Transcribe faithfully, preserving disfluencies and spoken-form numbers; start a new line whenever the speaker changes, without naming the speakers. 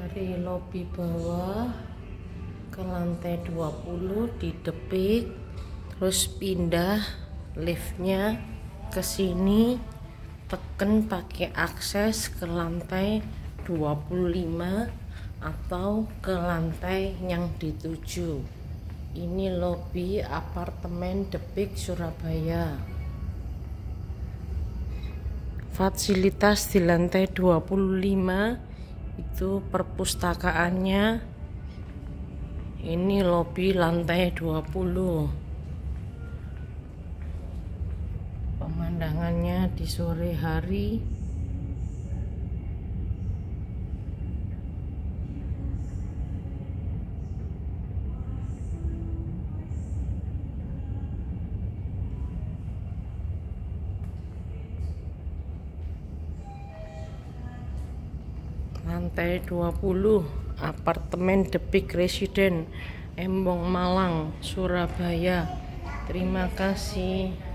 Dari lobi bawah ke lantai dua puluh di Depik, terus pindah liftnya ke sini, tekan pakai akses ke lantai dua puluh lima atau ke lantai yang dituju. Ini lobi apartemen Depik, Surabaya. Fasilitas di lantai dua puluh lima itu perpustakaannya. Ini lobi lantai dua puluh. Pemandangannya di sore hari. Lantai dua puluh, apartemen Depik Residen, Embong Malang, Surabaya. Terima kasih.